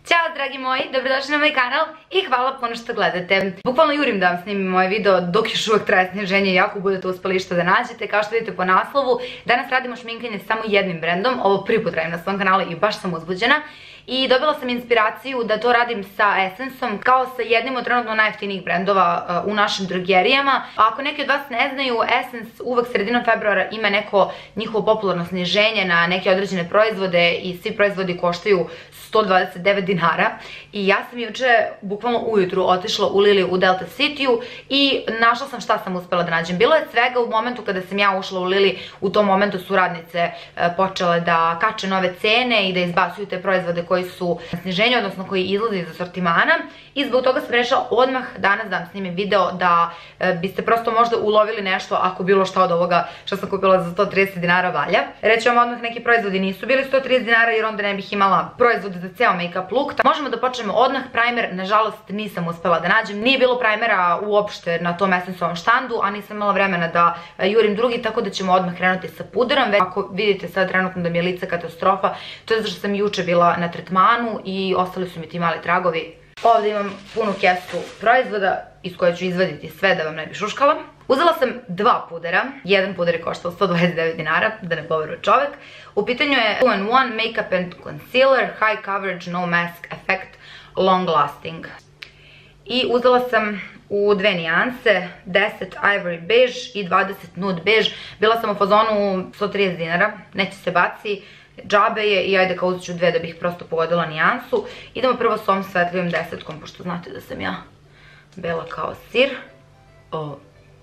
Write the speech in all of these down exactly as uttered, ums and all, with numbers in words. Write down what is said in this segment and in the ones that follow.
Ćao dragi moji, dobrodošli na moj kanal i hvala puno što gledate. Bukvalno jurim da vam snimim ovaj video dok još uvijek traje sniženje i ako budete uspeli što da nađete. Kao što vidite po naslovu, danas radimo šminkanje samo jednim brendom, ovo prvi put radim na svom kanalu i baš sam uzbuđena. I dobila sam inspiraciju da to radim sa Essenceom, kao sa jednim od trenutno najjeftinijih brendova u našim drogerijama. Ako neki od vas ne znaju, Essence uvek sredinom februara ima neko njihovo popularno sniženje na neke određene proizvode i svi proizvodi koštaju sto dvadeset devet dinara. I ja sam juče bukvalno ujutru otišla u Lili u Delta Cityu i našla sam šta sam uspela da nađem. Bilo je svega u momentu kada sam ja ušla u Lili, u tom momentu su radnice počele da kače nove cene i da izbacuju te proizvode koji su na sniženju, odnosno koji izlaze iz asortimana, i zbog toga sam rešila odmah danas da vam snimim video da biste prosto možda ulovili nešto ako bilo šta od ovoga što sam kupila za sto trideset dinara valja. Reći vam odmah, neki proizvodi nisu bili sto trideset dinara jer onda ne bih imala proizvode za ceo make-up look. Možemo da počnemo odmah. Primer, nažalost, nisam uspela da nađem. Nije bilo primera uopšte na tom Essenceovom štandu, a nisam imala vremena da jurim drugi, tako da ćemo odmah krenuti sa puderom. Ako vidite sad trenutno da mi je lice katastrofa, to je zato što sam juče bila na tretmanu i ostali su mi ti mali tragovi. Ovdje imam punu kesu proizvoda iz koje ću izvaditi sve da vam ne bi šuškala. Uzela sam dva pudera, jedan puder je koštao sto dvadeset devet dinara, da ne poveruje čovek. U pitanju je two in one Makeup and Concealer, High Coverage, No Mask Effect, Long Lasting. I uzela sam u dve nijanse, deset Ivory Beige i dvadeset Nude Beige. Bila sam u fazonu sto trideset dinara, neće se baci, džabe je i ajde kao uzet ću dve da bih prosto pogodila nijansu. Idemo prvo s ovom svetljivim desetkom, pošto znate da sam ja bela kao sir. O,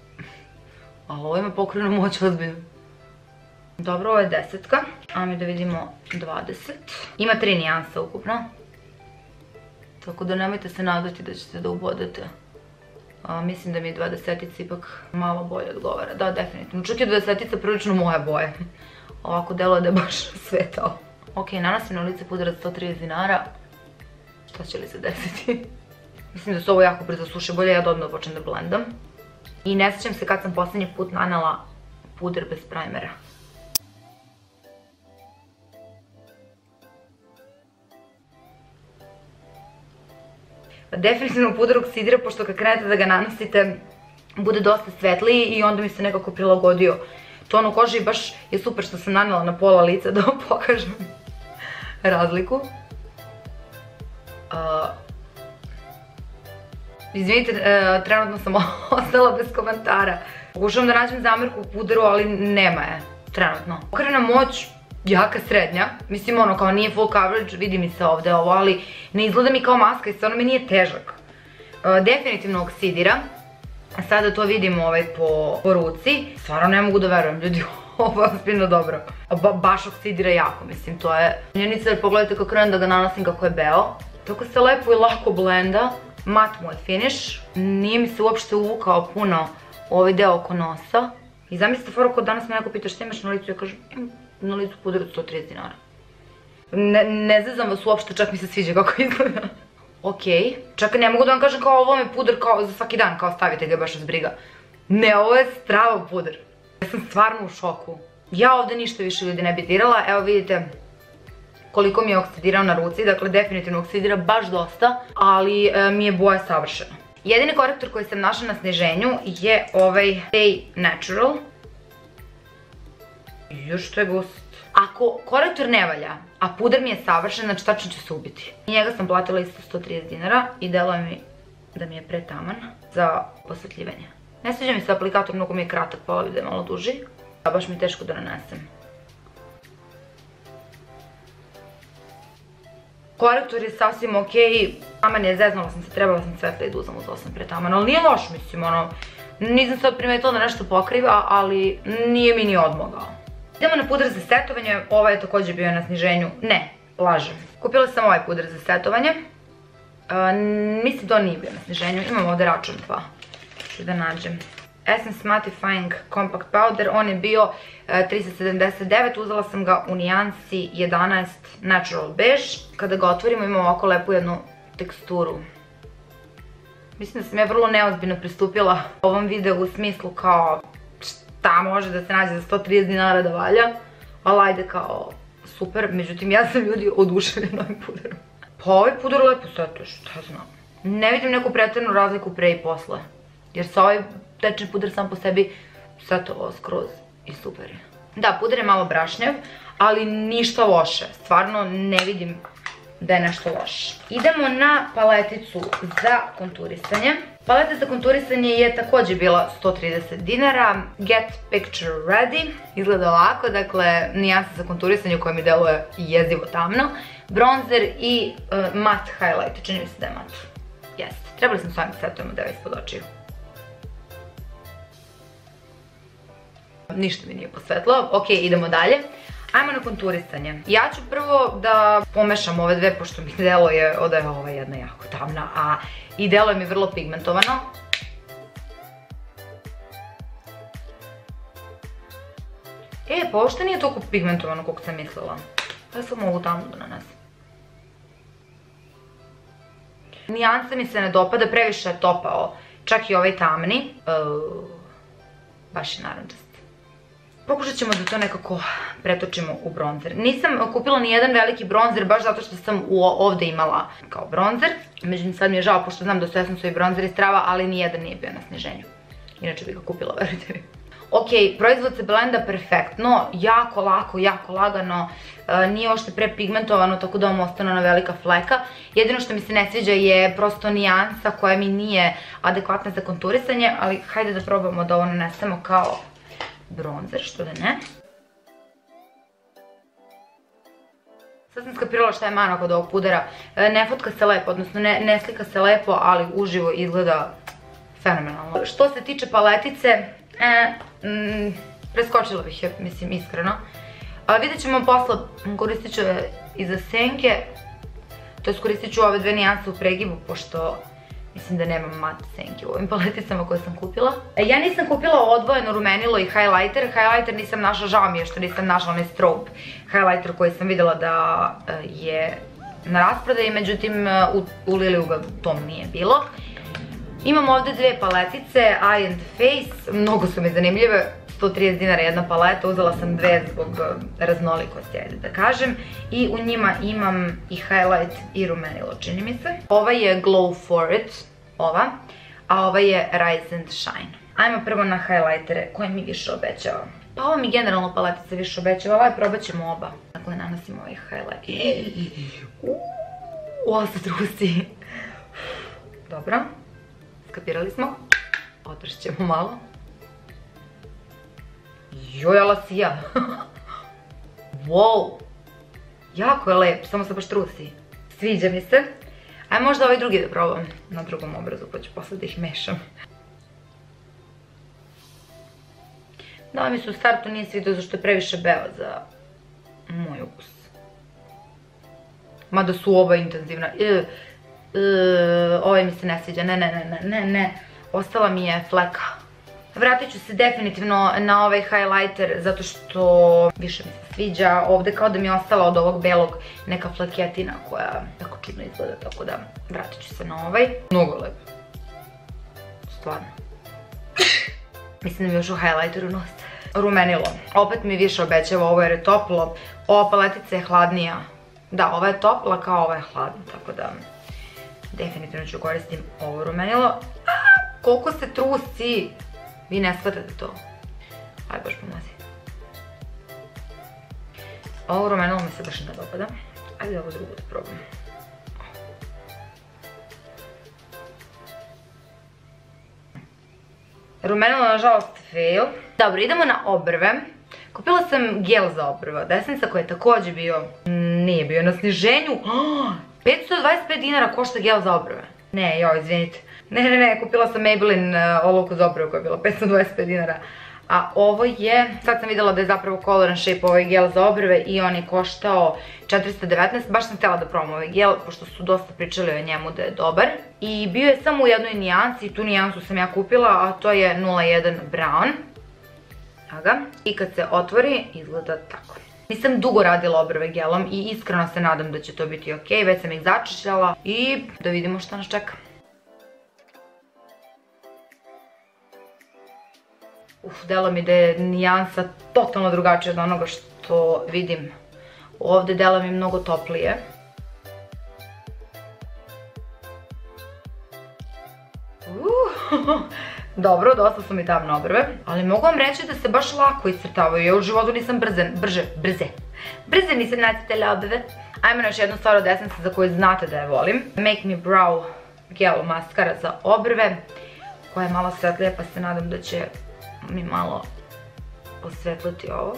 a ovo ima pokrivnu moć ozbiljno. Dobro, ovo je desetka, a mi da vidimo dvadeset. Ima tri nijanse ukupno. Tako da nemojte se nadati da ćete da ubodete. Mislim da mi je dvadesetica ipak malo bolje odgovara. Da, definitivno. Čak je dvadesetica prilično moja boja. Ovako deluje da je baš svetao. Ok, nanosim na lice puder od sto trideset dinara. Šta će li se desiti? Mislim da se ovo jako brzo suši, bolje ja da odmah počnem da blendam. I ne sjećam se kad sam posljednji put nanela puder bez primera. Definitivno puder oksidira, pošto kad krenete da ga nanosite bude dosta svetliji i onda mi se nekako prilagodio tonu kože i baš je super što sam nanela na pola lica da vam pokažem razliku. Izvinite, trenutno sam ostala bez komentara. Pokušavam da nađem zamerku u puderu, ali nema je trenutno. Pokrivna moć jaka srednja, mislim ono kao nije full coverage, vidi mi se ovde ovo, ali ne izgleda mi kao maska i stvarno mi nije težak. Definitivno oksidira. Sada to vidim po ruci. Stvarno ne mogu da verujem, ljudi, ovo je ozbiljno dobro. Baš oksidira jako, mislim, to je činjenica, jer pogledajte kako krenem da ga nanosim kako je beo. Tako se lepo i lako blenda. Mat mu je finish. Nije mi se uopšte uvukao puno ovaj deo oko nosa. I zamislite foru kod danas me neko pita šta imaš na licu, ja kažem imam na licu puder od sto trideset dinara. Ne zezam vas uopšte, čak mi se sviđa kako izgleda. Ok, čak ne mogu da vam kažem kao ovo je puder kao za svaki dan, kao stavite ga baš uz briga. Ne, ovo je strava puder. Ja sam stvarno u šoku. Ja ovde ništa više ljudi ne bi dirala, evo vidite koliko mi je oksidirao na ruci, dakle definitivno oksidira baš dosta, ali mi je boja savršena. Jedini korektor koji sam našla na sniženju je ovaj Stay Natural. Još što je gust. Ako korektor ne valja, a puder mi je savršen, znači tačno će se ubiti. I njega sam platila isto sto trideset dinara i deluje mi da mi je pretaman za osvetljivanje. Ne sviđa mi se aplikator, mnogo mi je kratak, pa da je malo duži. A baš mi je teško da nanesem. Korektor je sasvim ok, taman je, zeznula sam se, trebala sam svetlije da uzam, uzela sam pretaman, ali nije loš, mislim, ono, nisam se primetila da nešto pokriva, ali nije mi ni odmogao. Idemo na puder za setovanje, ovaj je također bio na sniženju, ne, lažem. Kupila sam ovaj puder za setovanje, mislim da on nije bio na sniženju, imam ovdje račun pa ću da nađem. Essence Mattifying Compact Powder, on je bio tristo sedamdeset devet, uzela sam ga u nijansi jedanaest Natural Beige. Kada ga otvorimo ima ovako lepu jednu teksturu. Mislim da sam ja vrlo neozbiljno pristupila ovom videu u smislu kao šta može da se nađe za sto trideset dinara da valja, ali ajde kao super, međutim ja sam ljudi oduševljena ovim puderom. Pa ovaj puder lepo setuje, šta znam. Ne vidim neku pretjeranu razliku pre i posle. Jer se ovaj tečni puder sam po sebi setovao skroz i super je. Da, puder je malo brašnjev, ali ništa loše. Stvarno ne vidim da je nešto loše. Idemo na paleticu za konturisanje. Paleta za konturisanje je također bila sto trideset dinara. Get Picture Ready. Izgleda ovako, dakle, nijansa za konturisanje koja mi deluje jezivo tamno. Bronzer i uh, matte highlight. Čini mi se da je matte. Jeste. Trebali smo s ovim setujemo da je ispod očiju. Ništa mi nije posvetlo. Ok, idemo dalje. Ajmo na konturisanje. Ja ću prvo da pomešam ove dve, pošto mi deluje da je ova jedna jako tamna, a i deluje mi vrlo pigmentovano. E, pa uopšte nije toliko pigmentovano koliko sam mislila. Ja sam ovu tamnu da nanesem. Nijansa mi se ne dopada, previše je topao. Čak i ovaj tamni. Baš je narančast. Pokušat ćemo da to nekako pretočimo u bronzer. Nisam kupila ni jedan veliki bronzer baš zato što sam ovde imala kao bronzer. Međutim, sad mi je žao pošto znam da su Essenceovi bronzeri strava, ali ni jedan nije bio na sniženju. Inače bih ga kupila, verujte mi. Ok, proizvod se blenda perfektno, jako lako, jako lagano, nije ošte prepigmentovano tako da vam ostane ona velika fleka. Jedino što mi se ne sviđa je prosto nijansa koja mi nije adekvatna za konturisanje, ali hajde da probamo da ovo nanesemo kao bronzer, što da ne. Sad sam skapirala šta je mana kod ovog pudera. Ne fotka se lepo, odnosno ne slika se lepo, ali uživo izgleda fenomenalno. Što se tiče paletice, preskočila bih je, mislim, iskreno. Vidjet ćemo posle, koristit ću je i za senke, to je koristit ću ove dve nijanse u pregibu, pošto mislim da nemam mat senke u ovim paleticama koje sam kupila. Ja nisam kupila odvojeno rumenilo i highlighter. Highlighter nisam našla, žao mi je što nisam našla onaj strobe highlighter koji sam vidjela da je na rasprodaji, međutim u Liliju ga tom nije bilo. Imam ovde dve paletice, Eye and Face, mnogo su mi zanimljive, sto trideset dinara jedna paleta, uzela sam dve zbog raznolikosti, ajde da kažem. I u njima imam i highlight i rumenilo, čini mi se. Ova je Glow For It, ova, a ova je Rise and Shine. Ajmo prvo na highlightere, koje mi više obećava. Pa ova mi generalno paletica više obećava, ovaj probat ćemo oba. Dakle, nanosimo ovaj highlight. Ovo se trusi. Dobro. Skapirali smo. Otršit ćemo malo. Joj, ala sija. Wow. Jako je lep, samo se baš trusi. Sviđa mi se. Ajde možda ovaj drugi da probam na drugom obrazu, pa ću posle da ih mešam. Da, mi se u startu nije svidio zašto je previše bela za moj ukus. Mada su oba intenzivna. Ovaj mi se ne sviđa, ne, ne, ne, ne, ne. Ostala mi je fleka. Vratit ću se definitivno na ovaj highlighter zato što više mi se sviđa. Ovde kao da mi je ostala od ovog belog neka flaketina koja tako čudno izgleda, tako da vratit ću se na ovaj. Mnogo lep. Stvarno. Mislim da mi još u highlighteru noste. Rumenilo. Opet mi više obećava ovo jer je toplo. Ova paletica je hladnija. Da, ova je topla kao ova je hladna, tako da definitivno ću koristim ovo rumenilo. Koliko se trusi! Vi ne shvatate to. Ajde, baš pomozi. Ovo rumenilo mi se baš ne dopada. Ajde ovo drugo da probam. Rumenilo nažalost fail. Dobro, idemo na obrve. Kupila sam gel za obrve od Essence koji je također bio, nije bio na sniženju. petsto dvadeset pet dinara košta gel za obrve. Ne, joj, izvinite. Ne, ne, ne, kupila sam Maybelline olovku za obrve koja je bila petsto dvadeset pet dinara. A ovo je, sad sam vidjela da je zapravo Color and Shape ovaj gel za obrve i on je koštao četiristo devetnaest. Baš sam htjela da probam ovaj gel, pošto su dosta pričali o njemu da je dobar. I bio je samo u jednoj nijansi, tu nijansu sam ja kupila, a to je nula jedan Brown. Aga. I kad se otvori, izgleda tako. Nisam dugo radila obrve gelom i iskreno se nadam da će to biti ok. Već sam ih začišljala i da vidimo šta nas čeka. Uf, delo mi da je nijansa totalno drugačija od onoga što vidim. Ovde delo mi mnogo toplije. Dobro, dosta su mi tamne obrve, ali mogu vam reći da se baš lako iscrtavaju. Ja u životu nisam brze, brže, brze, brze nisam nacrtala obrve. Ajmo na još jednu stvar od Essence za koju znate da je volim. Make Me Brow Gel maskara za obrve, koja je malo svetlija, pa se nadam da će mi malo osvetliti ovo.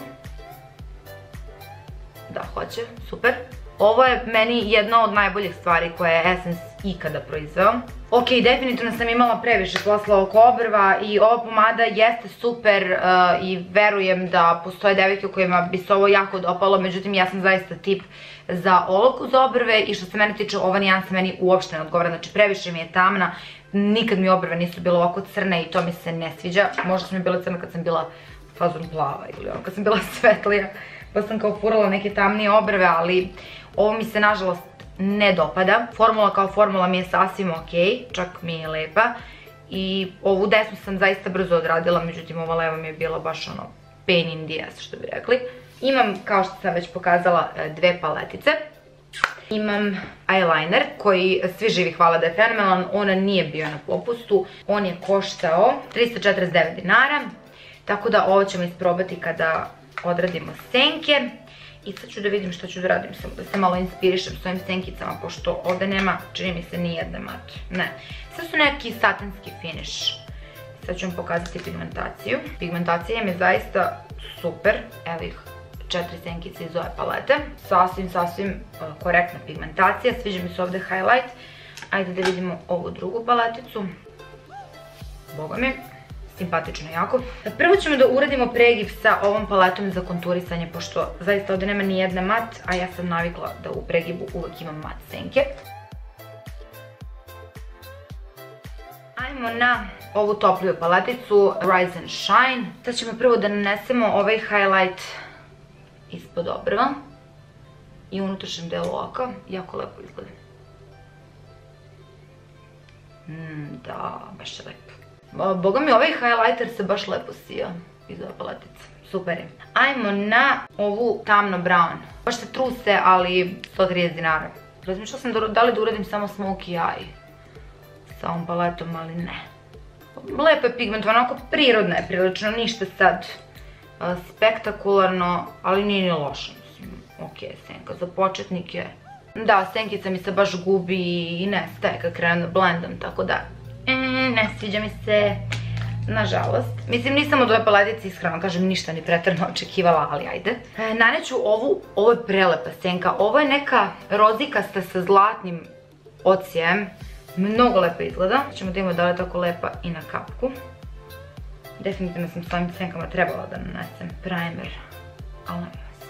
Da, hoće, super. Ovo je meni jedna od najboljih stvari koje je Essence ikada proizveo. Ok, definitivno sam imala previše posla oko obrva i ova pomada jeste super i verujem da postoje devojke u kojima bi se ovo jako dopalo, međutim ja sam zaista tip za olovku za obrve i što se mene tiče ova nijansa meni uopšte ne odgovara, znači previše mi je tamna, nikad mi obrve nisu bile ovako crne i to mi se ne sviđa, možda su mi bile crne kad sam bila fazon plava ili ono kad sam bila svetlija, pa sam kao furala neke tamnije obrve, ali ovo mi se nažalost ne dopada. Formula kao formula mi je sasvim ok, čak mi je lepa i ovu desnu sam zaista brzo odradila, međutim ova leva mi je bila baš ono pain in the ass, što bi rekli. Imam, kao što sam već pokazala, dve paletice. Imam eyeliner koji svi živi hvala da je fenomenalan, on nije bio na popustu, on je koštao trista četrdeset devet dinara, tako da ovo ćemo isprobati kada odradimo senke. I sad ću da vidim što ću da radim, samo da se malo inspirišem s ovim senkicama, pošto ovde nema, čini mi se, ni jedne mate. Ne, sad su neki satinski finish. Sad ću vam pokazati pigmentaciju. Pigmentacija mi je zaista super. Evo ih četiri senkice iz ove palete. Sasvim, sasvim korektna pigmentacija. Sviđa mi se ovde highlight. Ajde da vidimo ovu drugu paleticu. Boga mi. Simpatično jako. Prvo ćemo da uradimo pregib sa ovom paletom za konturisanje, pošto zaista ovdje nema ni jedne mat, a ja sam navikla da u pregibu uvek imam mat senke. Ajmo na ovu topliju paleticu Rise and Shine. Sad ćemo prvo da nanesemo ovaj highlight ispod obrva i unutrašnjem delu oka. Jako lepo izgleda. Da, baš je lepo. Boga mi, ovaj highlighter se baš lepo sija iz ove paletice. Super je. Ajmo na ovu tamno brown. Baš se truse, ali sto trideset dinara. Razmišljala sam da li da uradim samo smokey eye sa ovom paletom, ali ne. Lepo je pigment, onako prirodno je prilično, ništa sad spektakularno, ali nije ni loše. Ok, senka za početnike. Da, senkica mi se baš gubi i nestaje kad krenem da blendam, tako da ne sviđa mi se, nažalost. Mislim, nisam od ove paletice iskreno kažem ništa ni preterano očekivala, ali ajde. Naneću ovu, ovo je prelepa senka, ovo je neka rozikasta sa zlatnim ocijem, mnogo lepo izgleda. Ćemo da imamo da je tako lepa i na kapku. Definitivno sam s ovim senkama trebala da nanesem primer, ali ne se.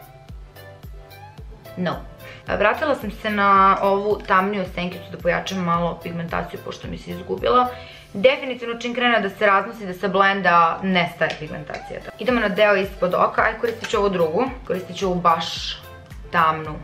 No. Vratila sam se na ovu tamniju senkicu da pojačam malo pigmentaciju pošto mi se izgubila. Definitivno čim krene da se raznosi, da se blenda, nestaje pigmentacija. Idemo na deo ispod oka, aj koristit ću ovu drugu, koristit ću ovu baš tamnu.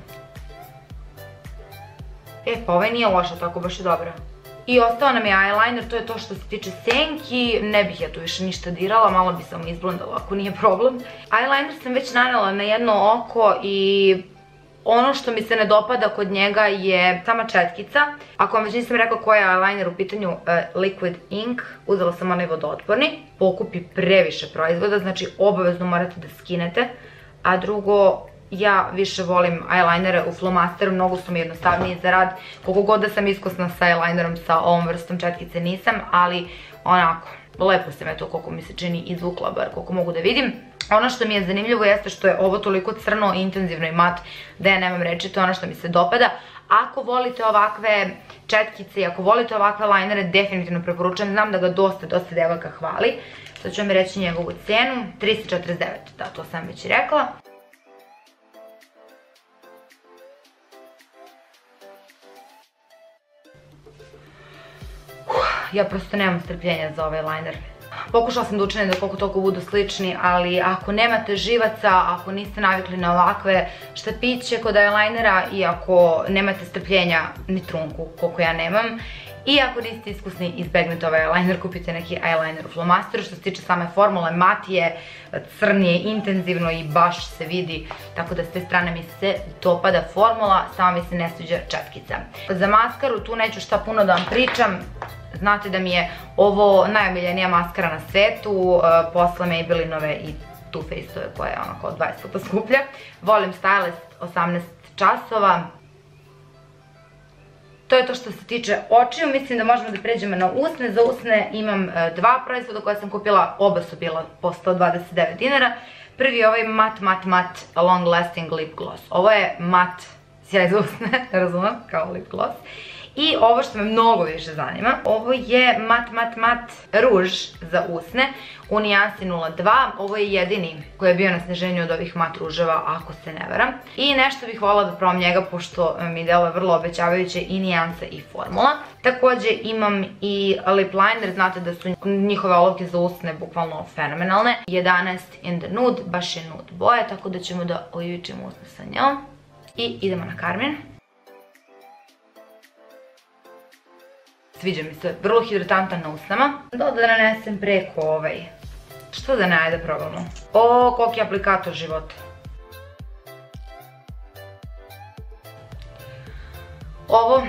E, pa ovaj nije loša, tako baš je dobra. I ostao nam je eyeliner, to je to što se tiče senki, ne bih ja tu više ništa dirala, malo bi samo izblendala ako nije problem. Eyeliner sam već nanela na jedno oko i ono što mi se ne dopada kod njega je sama četkica. Ako vam već nisam rekla koji je eyeliner u pitanju, Liquid Ink, uzela sam onaj vodootporni, pokupi previše proizvoda, znači obavezno morate da skinete, a drugo, ja više volim eyelinere u flomasteru, mnogo su mi jednostavniji za rad, koliko god da sam iskusna sa eyelinerom sa ovom vrstom četkice nisam, ali onako, lepo sam eto koliko mi se čini izvukla, bar koliko mogu da vidim. Ono što mi je zanimljivo jeste što je ovo toliko crno, intenzivno i mat da ja nemam reči, to je ono što mi se dopada. Ako volite ovakve četkice i ako volite ovakve linere, definitivno preporučujem, znam da ga dosta, dosta devojka hvali. Sad ću vam reći njegovu cenu, trista četrdeset devet, da, to sam već i rekla. Ja prosto nemam strpljenja za ovaj liner. Pokušala sam da učinim da koliko toliko budu slični, ali ako nemate živaca, ako niste navikli na ovakve štapiće kod eyelinera i ako nemate strpljenja ni trunku, koliko ja nemam, i ako niste iskusni, izbegnete ovaj eyeliner, kupite neki eyeliner u flomasteru. Što se tiče same formule, mat je, crn je, intenzivno i baš se vidi, tako da s te strane mi se dopada formula, samo mi se ne sviđa četkica. Za maskaru tu neću šta puno da vam pričam, Znate da mi je ovo najomiljenija maskara na svetu, posle Maybellinove i Too Faced-ove koja je onako dvadeset puta skuplja. Volim Stylist osamnaest časova. To je to što se tiče očiju, mislim da možemo da pređemo na usne. Za usne imam dva proizvoda koja sam kupila, oba su bila po sto dvadeset devet dinara. Prvi je ovaj mat, mat, mat long lasting lip gloss. Ovo je mat sjaj za usne, razumem, kao lip gloss. I ovo što me mnogo više zanima, ovo je mat, mat, mat ruž za usne u nijansi nula dva. Ovo je jedini koji je bio na sniženju od ovih mat ruževa, ako se ne varam. I nešto bih voljela da probam njega, pošto mi deluje vrlo obećavajuće i nijansa i formula. Također imam i lip liner, znate da su njihove olovke za usne bukvalno fenomenalne. jedanaest in the nude, baš je nude boje, tako da ćemo da ojučimo usne sa njom. I idemo na karmin. Sviđa mi se, vrlo hidratantan na usnama. Da da nanesem preko ovaj. Što da ne, ajde probamo. O, koliki aplikator života. Ovo,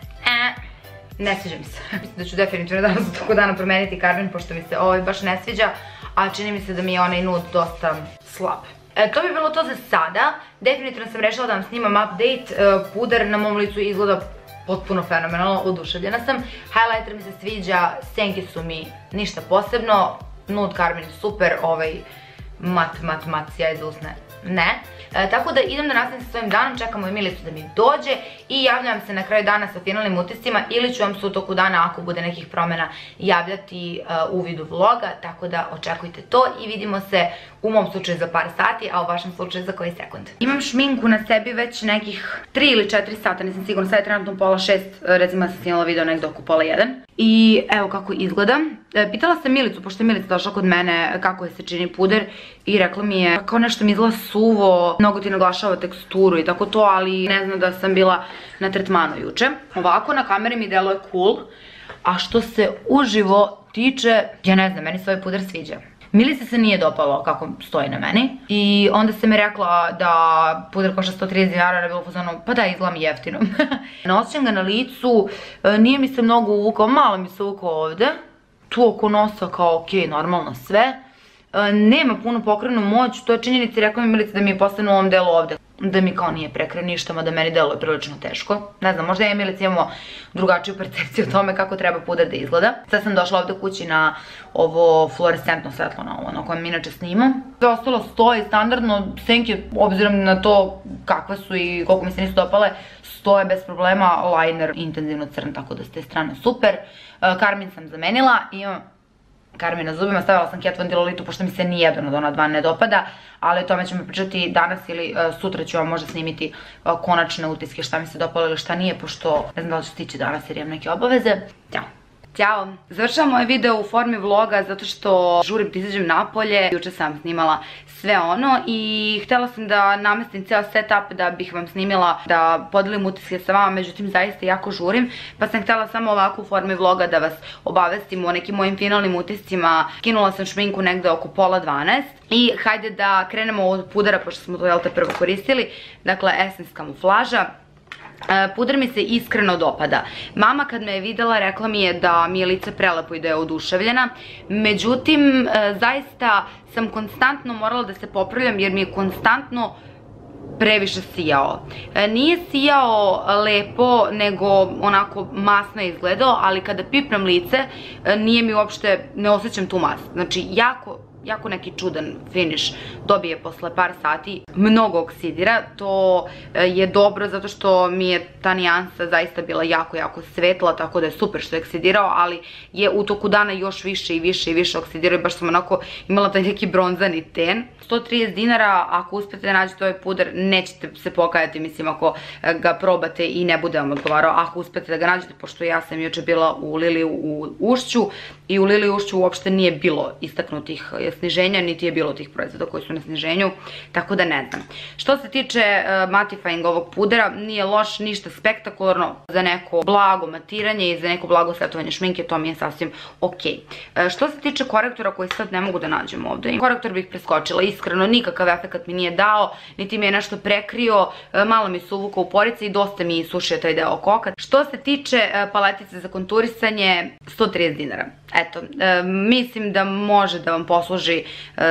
e, ne sviđa mi se. Mislim da ću definitivno danas u toku dana promeniti karmin, pošto mi se ovaj baš ne sviđa, a čini mi se da mi je onaj nude dosta slab. E, to bi bilo to za sada. Definitivno sam rešila da vam snimam update. E, puder na mom licu izgleda potpuno fenomenalno, oduševljena sam. Highlighter mi se sviđa, senke su mi ništa posebno, nude karmin super, ovaj mat, mat, mat, sjaj za usne, ne. E, tako da idem da nastavim sa svojim danom, čekamo Emilicu da mi dođe i javljam se na kraju dana sa finalnim utiscima, ili ću vam se u toku dana, ako bude nekih promjena, javljati uh, u vidu vloga, tako da očekujte to i vidimo se u mom slučaju za par sati, a u vašem slučaju za koji sekund. Imam šminku na sebi već nekih tri ili četiri sata, nisam sigurno, sad je trenutno pola šest, recimo sam snimala video nekdo oko pola jedan. I evo kako izgleda. E, pitala sam Milicu, pošto je Milica došla kod mene kako je se čini puder i rekla mi je kao nešto mi izgleda suvo, mnogo ti naglašava teksturu i tako to, ali ne znam da sam bila na tretmanu juče. Ovako na kameri mi deluje cool, a što se uživo tiče, ja ne znam, meni se ovaj puder sviđa. Milici se nije dopalo kako stoji na meni i onda se mi rekla da puder košta sto trideset dinara, je bilo fazano, pa da, izgleda mi jeftino. Nosim ga na licu, nije mi se mnogo uvukao, malo mi se uvukao ovde, tu oko nosa kao ok, normalno sve. Nema puno pokrenu moć, to je činjenica, rekla mi Milica da mi je postane u ovom delu ovde, da mi kao nije prekraj ništa, mada meni deluje prilično teško. Ne znam, možda ja i Milica imamo drugačiju percepciju o tome kako treba puder da izgleda. Sad sam došla ovde kući na ovo fluorescentno svetlo, na ovo na kojem inače snimam. Sve ostalo stoji standardno, senke, obzirom na to kakve su i koliko mi se nisu dopale, stoje bez problema, liner intenzivno crn, tako da s te strane super. Karmin sam zamenila, imam karmin na zubima, stavila sam Kat Von D Lolitu pošto mi se nijedan od ona dva ne dopada, ali o tome ćemo pričati danas ili sutra ću vam možda snimiti konačne utiske šta mi se dopalo ili šta nije, pošto ne znam da li ću stići danas jer imam neke obaveze. Ćao! Ćao! Završavam ovaj video u formi vloga zato što žurim da izađem napolje. Juče sam snimala sve ono i htjela sam da namestim ceo setup da bih vam snimila, da podelim utiske sa vama, međutim zaista jako žurim, pa sam htjela samo ovako u formi vloga da vas obavestim o nekim mojim finalnim utiscima. Skinula sam šminku negde oko pola dvanaest i hajde da krenemo od pudera pošto smo to jel te prvo koristili, dakle Essence kamuflaža. Puder mi se iskreno dopada. Mama kad me je videla rekla mi je da mi je lice prelepo i da je oduševljena. Međutim, zaista sam konstantno morala da se popravljam jer mi je konstantno previše sijao. Nije sijao lepo, nego onako masno je izgledao, ali kada pipnem lice nije mi uopšte, ne osjećam tu mas. Znači jako jako neki čudan finish dobije posle par sati, mnogo oksidira, to je dobro zato što mi je ta nijansa zaista bila jako, jako svetla, tako da je super što je oksidirao, ali je u toku dana još više i više i više oksidirao i baš sam onako imala taj neki bronzani ten. sto trideset dinara, ako uspete da nađete ovaj puder, nećete se pokajati, mislim, ako ga probate i ne bude vam odgovarao, ako uspete da ga nađete, pošto ja sam juče bila u Lili u Ušću i u Lili u Ušću uopšte nije bilo istaknutih sniženja, niti je bilo tih proizvoda koji su na sniženju, tako da ne znam. Što se tiče mattifying ovog pudera, nije loš, ništa spektakularno, za neko blago matiranje i za neko blago setovanje šminke, to mi je sasvim ok. Što se tiče korektora koji sad ne mogu da nađem ovde, korektor bih preskočila, iskreno, nikakav efekat mi nije dao, niti mi je nešto prekrio, malo mi se uvukao u porice i dosta mi sušio taj deo koka. Što se tiče paletice za konturisanje, sto trideset dinara. Eto, mislim da može da vam posluži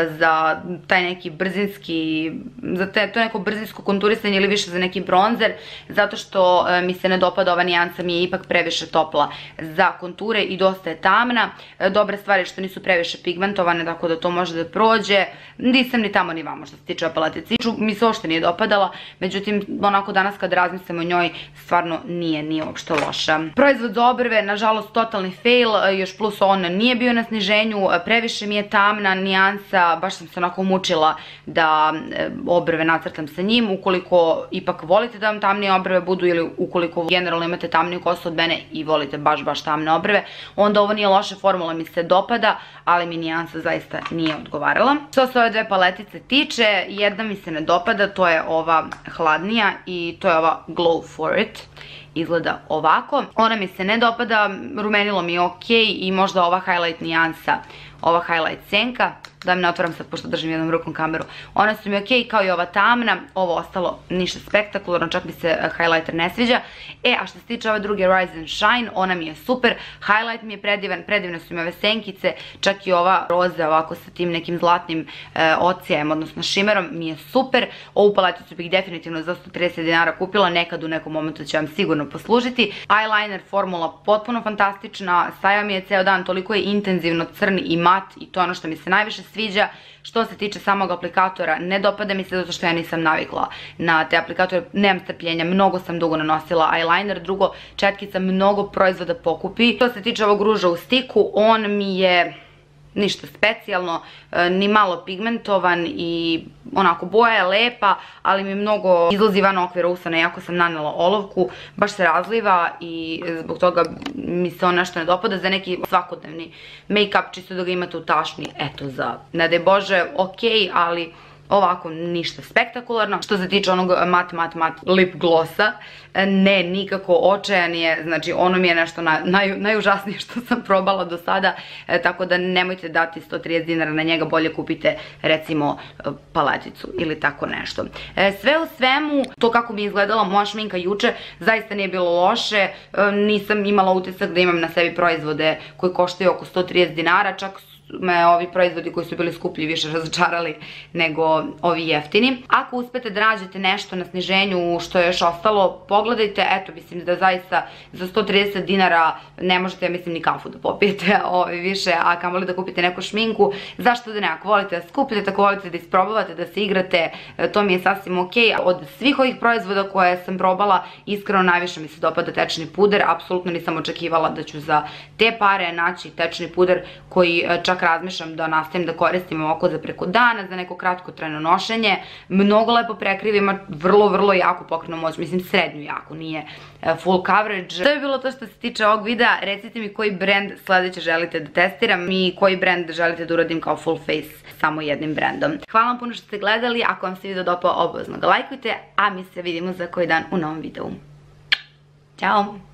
za taj neki brzinski, za to neko brzinsko konturisanje ili više za neki bronzer, zato što mi se ne dopada ova nijansa, mi je ipak previše topla za konture i dosta je tamna. Dobra stvar je što nisu previše pigmentovane, tako da to može da prođe. Nisam ni tamo ni vamo što se tiče ove paletice. Mi se uopšte nije dopadala, međutim, onako danas kad razmislim o njoj, stvarno nije, nije uopšte loša. Proizvod za obrve, nažalost, totalni fail, još plus on nije bio na sniženju, previše mi je tamna nijansa, baš sam se onako mučila da obrve nacrtam sa njim. Ukoliko ipak volite da vam tamnije obrve budu ili ukoliko generalno imate tamniju kosu od mene i volite baš baš tamne obrve, onda ovo nije loša formula, mi se dopada, ali mi nijansa zaista nije odgovarala. Što se ove dve paletice tiče, jedna mi se ne dopada, to je ova hladnija i to je ova Glow for It. Izgleda ovako. Ona mi se ne dopada, rumenilo mi je ok i možda ova highlight nijansa, ova highlight senka, da mi ne otvaram sad pošto držim jednom rukom kameru, ona su mi ok, kao i ova tamna, ovo ostalo ništa spektakularno, čak mi se highlighter ne sviđa. E, a što se tiče ove druge Rise and Shine, ona mi je super, highlight mi je predivan, predivne su mi ove senkice, čak i ova roza ovako sa tim nekim zlatnim ocijajem, odnosno šimerom, mi je super. Ovu paleticu bih definitivno za sto trideset dinara kupila, nekad u nekom momentu će vam sigurno poslužiti. Eyeliner formula potpuno fantastična, stajao mi je ceo dan, toliko je intenzivno crni i mat i to je ono što mi se najviše sviđa. Što se tiče samog aplikatora, ne dopada mi se zato što ja nisam navikla na te aplikatore, nemam strpljenja, mnogo sam dugo nanosila eyeliner, drugo, četkica mnogo proizvoda pokupi. Što se tiče ovog ruža u stiku, on mi je ništa specijalno, ni malo pigmentovan i onako boja je lepa, ali mi mnogo izlazi van okvira usana, iako sam nanela olovku, baš se razliva i zbog toga mi se on nešto ne dopada. Za neki svakodnevni make-up, čisto da ga imate u tašni, eto, za ne daj Bože, ok, ali ovako ništa spektakularno. Što se tiče onog mat mat mat lip glossa, ne, nikako, očajan je, znači ono mi je nešto najužasnije što sam probala do sada, tako da nemojte dati sto trideset dinara na njega, bolje kupite recimo paleticu ili tako nešto. Sve u svemu, to kako mi je izgledala moja šminka juče, zaista nije bilo loše, nisam imala utisak da imam na sebi proizvode koji koštaju oko sto trideset dinara, čak me ovi proizvodi koji su bili skuplji više razočarali nego ovi jeftini. Ako uspete da nađete nešto na sniženju što je još ostalo, pogledajte, eto, mislim da zaista za sto trideset dinara ne možete, mislim, ni kafu da popijete više, a kamoli da kupite neku šminku. Zašto da ne? Ako volite da skupite, ako volite da isprobavate, da se igrate, to mi je sasvim ok. Od svih ovih proizvoda koje sam probala, iskreno najviše mi se dopada tečni puder, apsolutno nisam očekivala da ću za te pare naći tečni puder koji čak razmišljam da nastavim da koristim ovako za preko dana, za neko kratkotrajno nošenje. Mnogo lepo prekriva, ima vrlo, vrlo jaku pokrivnu moć, mislim srednju jaku, nije full coverage. To je bilo to što se tiče ovog videa. Recite mi koji brand sledeće želite da testiram i koji brand želite da uradim kao full face samo jednim brandom. Hvala vam puno što ste gledali, ako vam se video dopao, obavezno ga lajkujte, a mi se vidimo za koji dan u novom videu. Ćao!